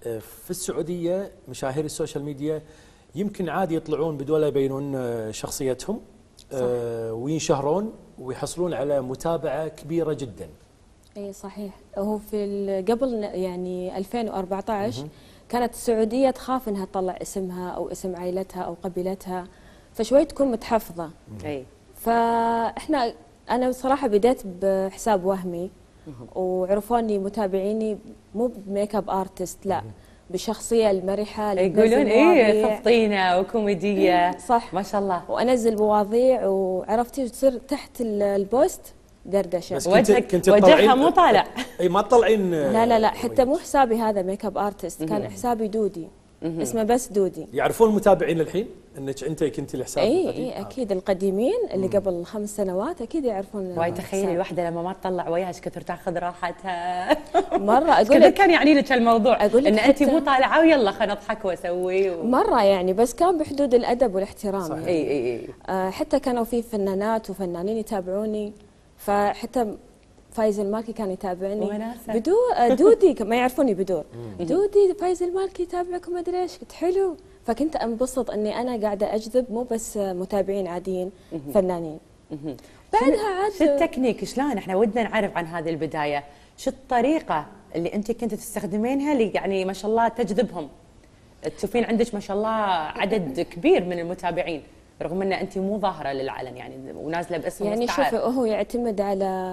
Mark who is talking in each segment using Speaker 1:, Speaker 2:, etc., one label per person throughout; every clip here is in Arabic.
Speaker 1: في السعوديه مشاهير السوشيال ميديا يمكن عادي يطلعون بدون لا يبينون شخصيتهم، وينشهرون ويحصلون على متابعه كبيره جدا.
Speaker 2: اي صحيح. هو في قبل يعني 2014 كانت السعوديه تخاف انها تطلع اسمها او اسم عائلتها او قبيلتها، فشوي تكون متحفظه.
Speaker 3: اي
Speaker 2: انا بصراحه بديت بحساب وهمي، وعرفوني متابعيني مو بميك اب ارتست، لا بشخصيه المرحه اللي
Speaker 3: يقولون ايه خفطينه وكوميديه.
Speaker 2: صح
Speaker 3: ما شاء الله.
Speaker 2: وانزل مواضيع، وعرفتي تصير تحت البوست دردشه.
Speaker 1: بس
Speaker 3: وجهها مو طالع.
Speaker 1: اي ما تطلعين.
Speaker 2: لا حتى مو حسابي هذا ميك اب ارتست، كان حسابي دودي، اسمه بس دودي.
Speaker 1: يعرفون المتابعين الحين انك انت كنتي الحساب القديم؟
Speaker 2: اي اكيد القديمين اللي قبل 5 سنوات اكيد يعرفون.
Speaker 3: واي تخيلي الوحده لما ما تطلع وياها ايش كثر تاخذ راحتها.
Speaker 2: مره اقول
Speaker 3: لك كان يعني لك الموضوع ان انت مو طالعه ويلا خلينا نضحك واسوي
Speaker 2: مره يعني، بس كان بحدود الادب والاحترام.
Speaker 1: صحيح.
Speaker 2: يعني حتى كانوا في فنانات وفنانين يتابعوني، فحتى فايز المالكي كان يتابعني دودي ما يعرفوني بدور. دودي فايز المالكي يتابعكم ما ادري ايش، قلت حلو. فكنت انبسط اني انا قاعده اجذب مو بس متابعين عاديين، فنانين. بعدها عاد
Speaker 3: شو التكنيك؟ شلون احنا ودنا نعرف عن هذه البدايه، شو الطريقه اللي انت كنت تستخدمينها اللي يعني ما شاء الله تجذبهم؟ تشوفين عندك ما شاء الله عدد كبير من المتابعين رغم ان انت مو ظاهره للعلن يعني ونازله باسم
Speaker 2: يعني
Speaker 3: مستعار.
Speaker 2: شوفي هو يعتمد على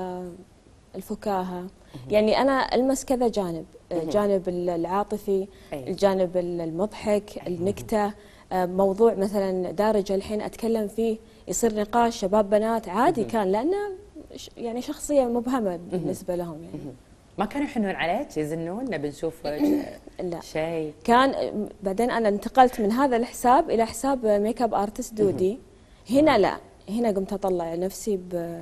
Speaker 2: الفكاهه. يعني انا المس كذا جانب، جانب العاطفي، الجانب المضحك، النكته، موضوع مثلا دارج الحين اتكلم فيه يصير نقاش شباب بنات عادي، كان لانه يعني شخصيه مبهمه بالنسبه لهم. يعني
Speaker 3: ما كانوا يحنون عليك يزنون نبي نشوف
Speaker 2: لا
Speaker 3: شيء؟
Speaker 2: كان بعدين انا انتقلت من هذا الحساب الى حساب ميك اب ارتست دودي. هنا لا، هنا قمت اطلع نفسي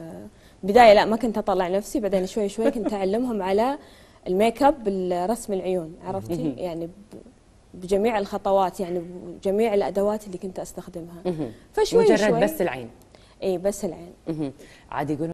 Speaker 2: بدايه لا ما كنت اطلع نفسي، بعدين شوي شوي كنت اعلمهم على الميك اب بالرسم العيون، عرفتي؟ يعني بجميع الخطوات، يعني بجميع الادوات اللي كنت استخدمها. فشوي
Speaker 3: مجرد
Speaker 2: شوي
Speaker 3: بس العين.
Speaker 2: اي بس العين.
Speaker 3: عاد يقولون